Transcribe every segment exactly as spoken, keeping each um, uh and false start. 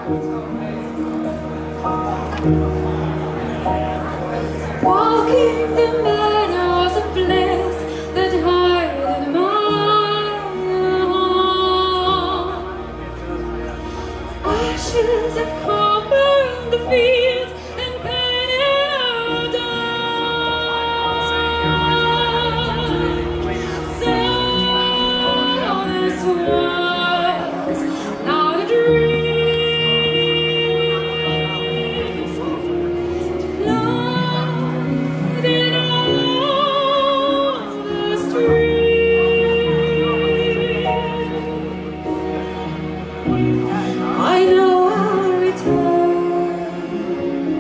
Walking the meadows of bliss that hide in my heart. Ashes have covered the fields and painted dark. So this was not a dream. I know I'll return.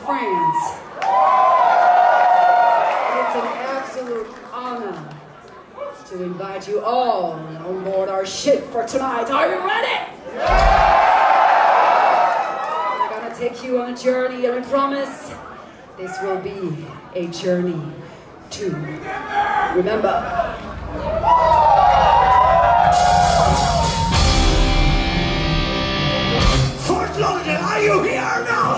friends. It's an absolute honor to invite you all on board our ship for tonight. Are you ready? We're gonna take you on a journey, and we promise this will be a journey to remember. Fort Lauderdale, are you here now?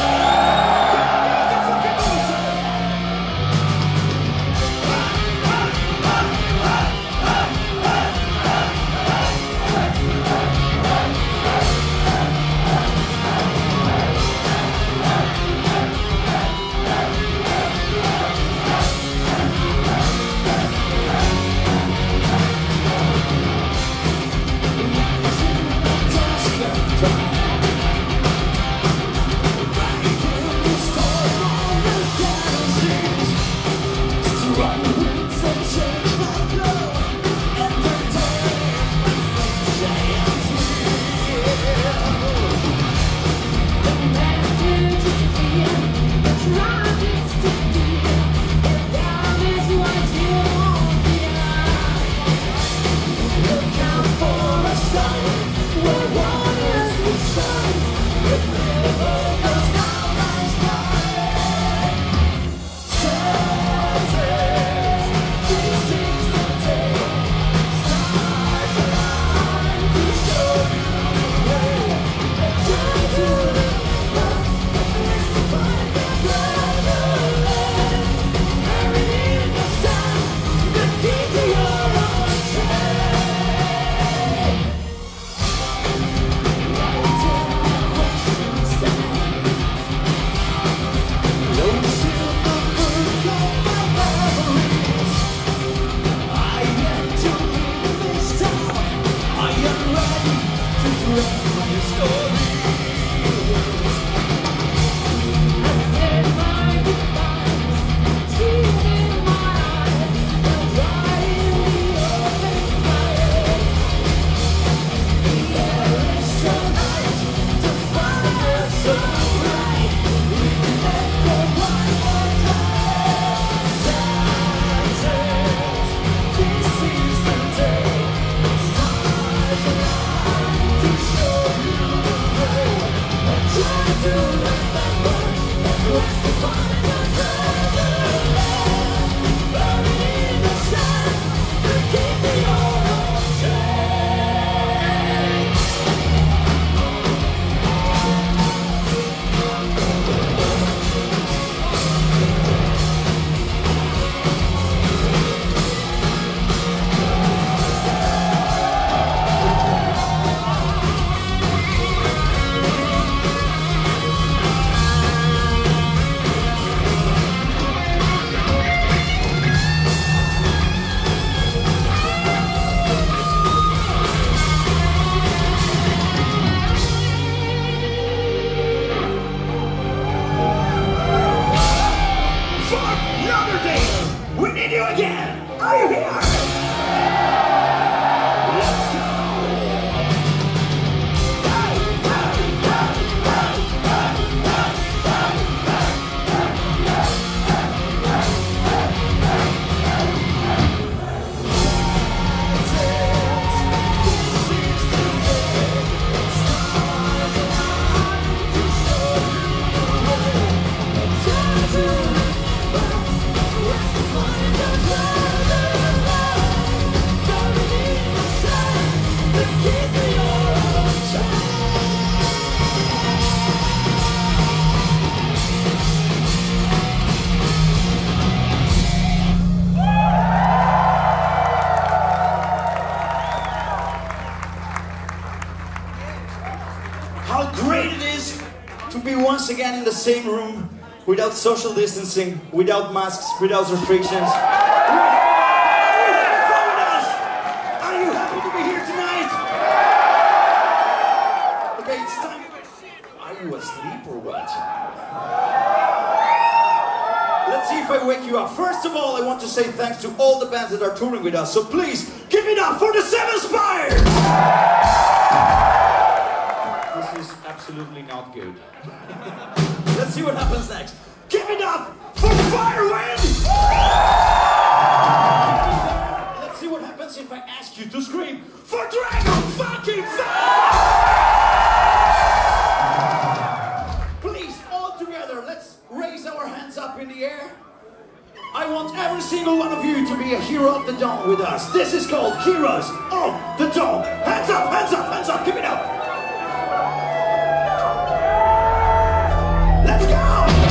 Once again in the same room, without social distancing, without masks, without restrictions. Are you happy to be here tonight? Okay, it's time. Are you asleep or what? Let's see if I wake you up. First of all, I want to say thanks to all the bands that are touring with us. So please, give it up for the Seven Spires! This is absolutely not good. Let's see what happens next. Give it up for Firewind! Let's see what happens if I ask you to scream for Dragon fucking Fire! Please, all together, let's raise our hands up in the air. I want every single one of you to be a hero of the dawn with us. This is called Heroes of the Dawn. Hands up, hands up, hands up, give it up. Let's go!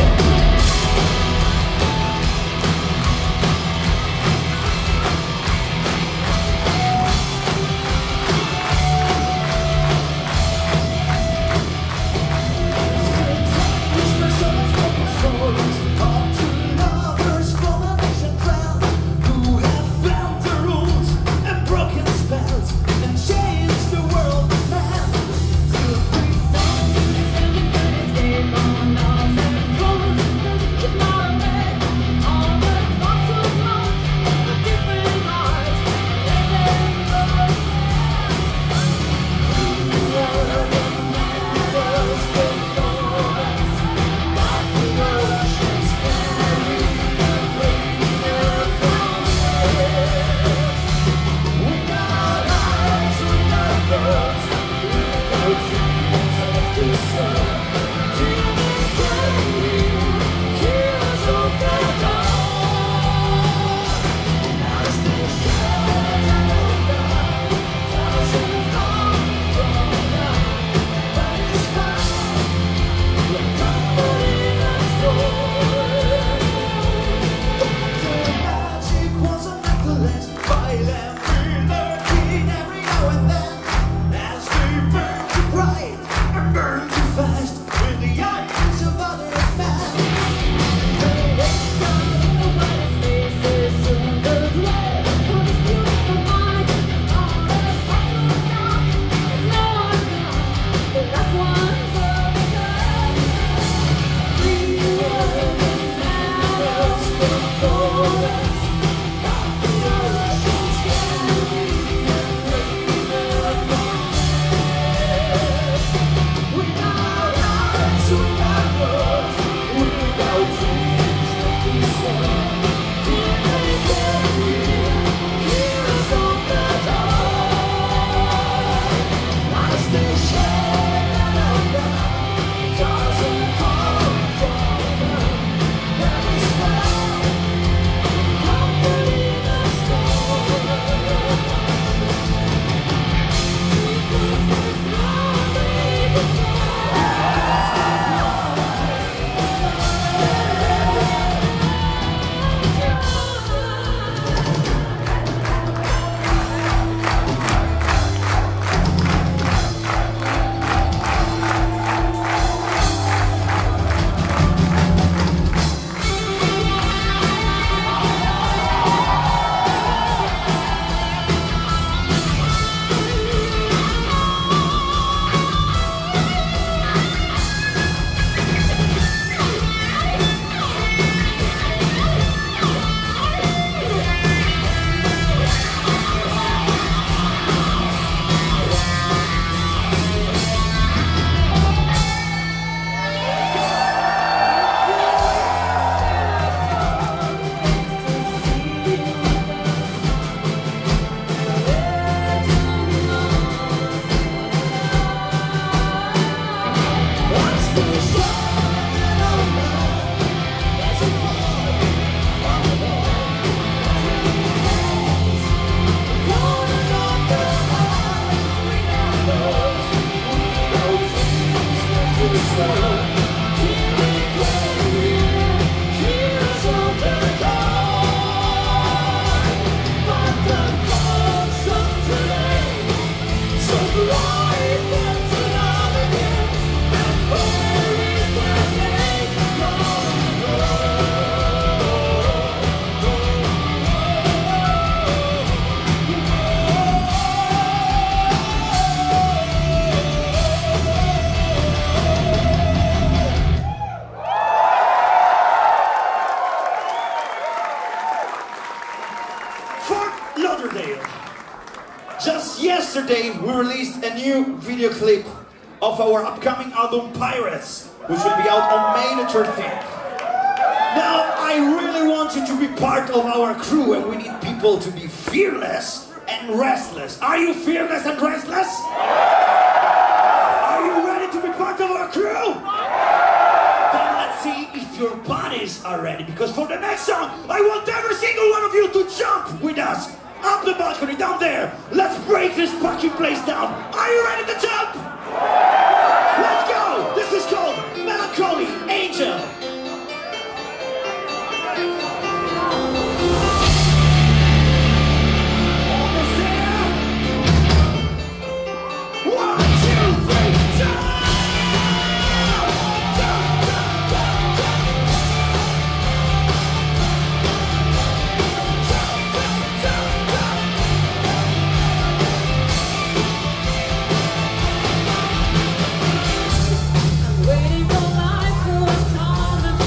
Lauderdale. Just yesterday we released a new video clip of our upcoming album Pirates. which will be out on May the thirteenth. Now, I really want you to be part of our crew, and we need people to be fearless and restless. Are you fearless and restless? Are you ready to be part of our crew? Then let's see if your bodies are ready, because for the next song, I want every single one of you to jump with us. Up the balcony, down there. Let's break this fucking place down. Are you ready to jump? Let's go! This is called Melancholy Angel. Waiting for life to come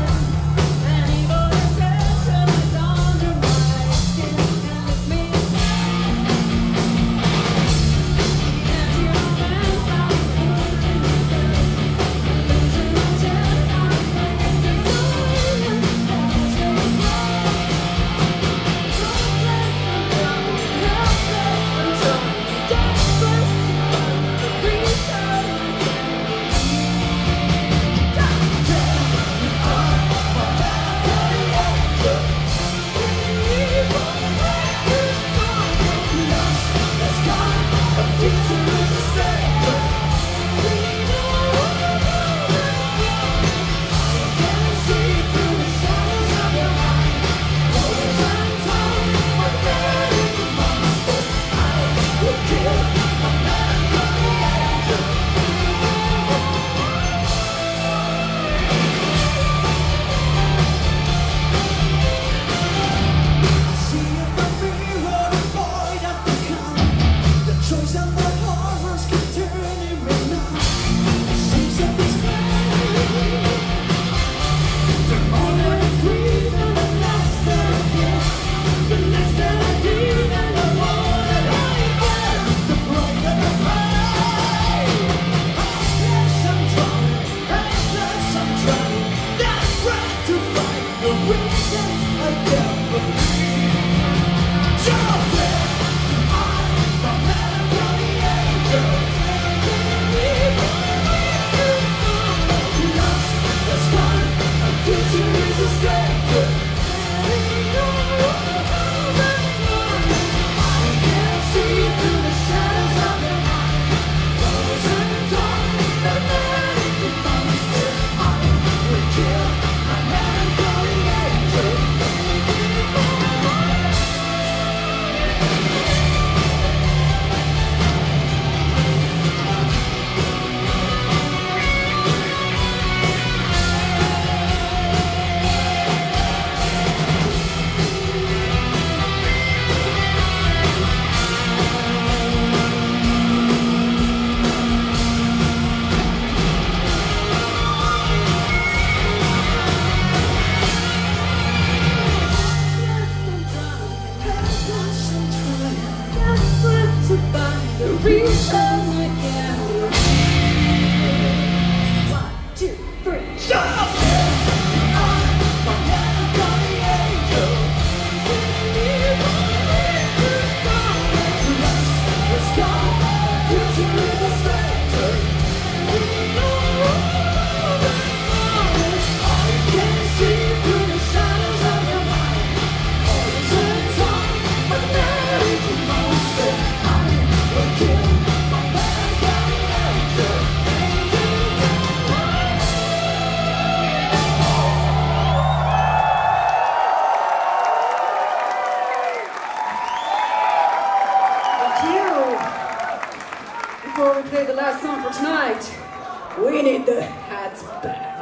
We need the hats back.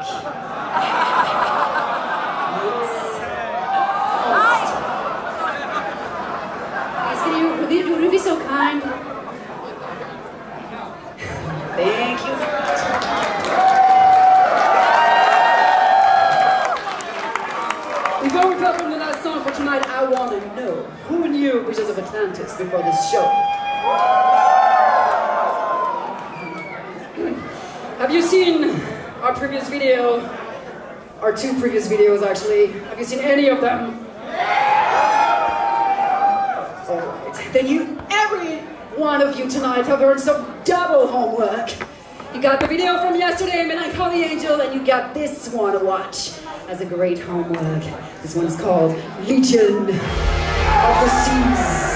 Yes. Can you, would you, would you be so kind? Thank you. Before we perform the last song for tonight, I want to know who knew Visions of Atlantis before this show? Have you seen our previous video, our two previous videos actually. Have you seen any of them? Alright, then you, every one of you tonight have earned some double homework. You got the video from yesterday, Melancholy Angel, and you got this one to watch as a great homework. This one's called Legion of the Seas.